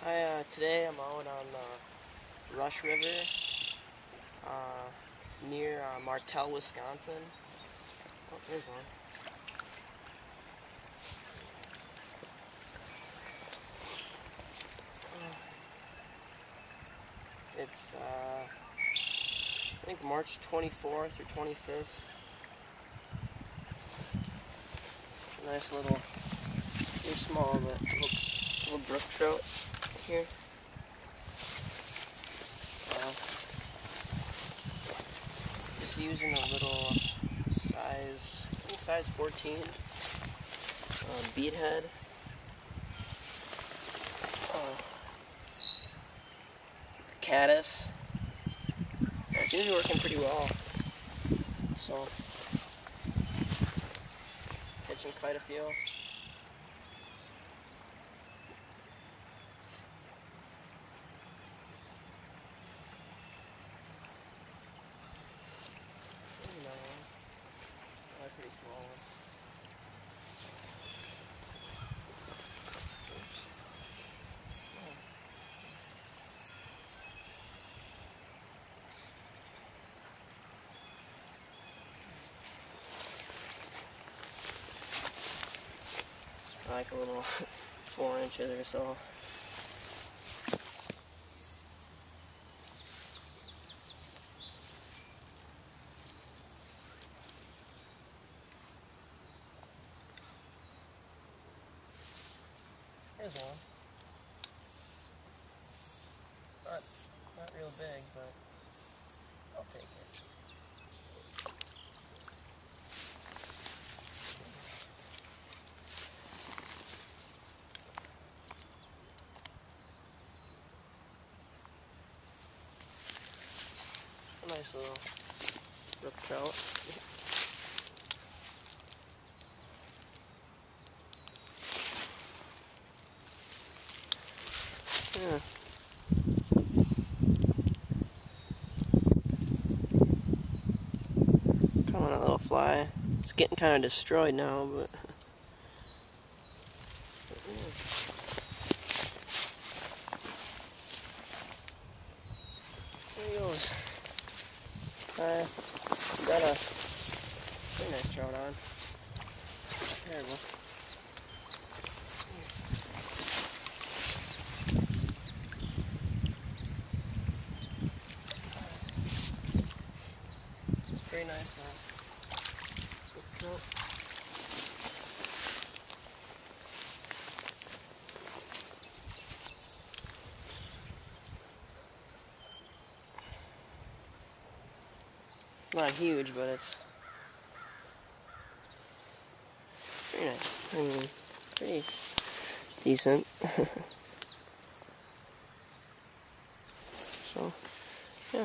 Today I'm out on Rush River near Martell, Wisconsin. Oh, there's one. It's I think March 24th or 25th. Nice little small little brook trout here. Just using a little size, I think size 14 bead head. Caddis. It's usually working pretty well. So, catching quite a few. Pretty small one. Like a little 4 inches or so. Here's one. Not real big, but I'll take it. A nice little brook trout. Yeah. Come on, that little fly. It's getting kind of destroyed now, but there he goes. Got a pretty nice trout on. There we go. Very nice trout. Not huge, but it's very nice. I mean, pretty decent. So, yeah.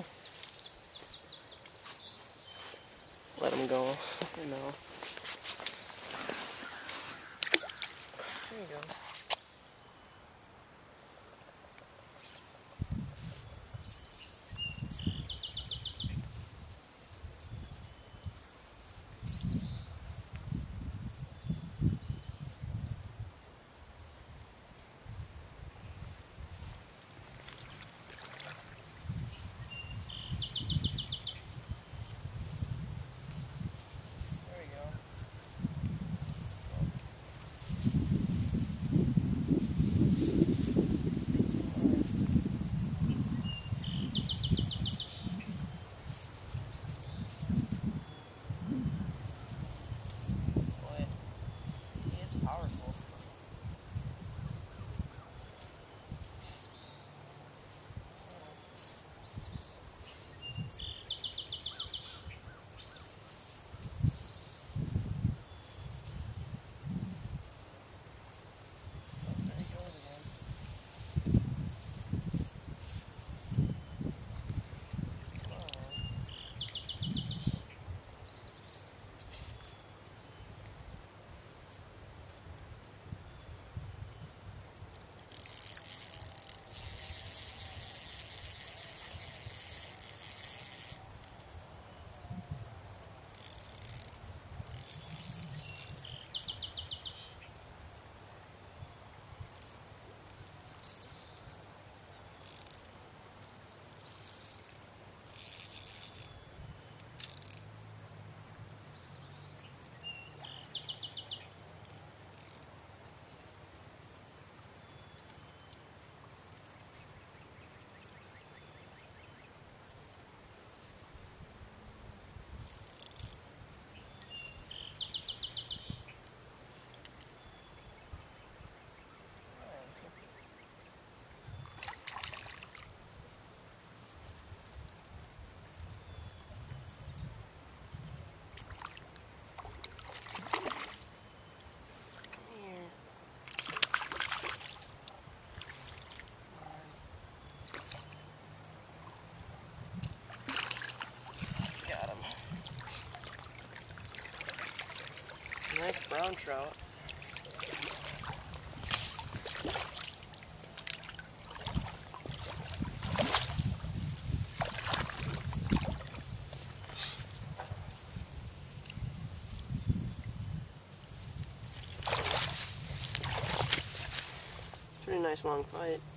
Let them go, you know. There you go. brown trout. Pretty nice long fight.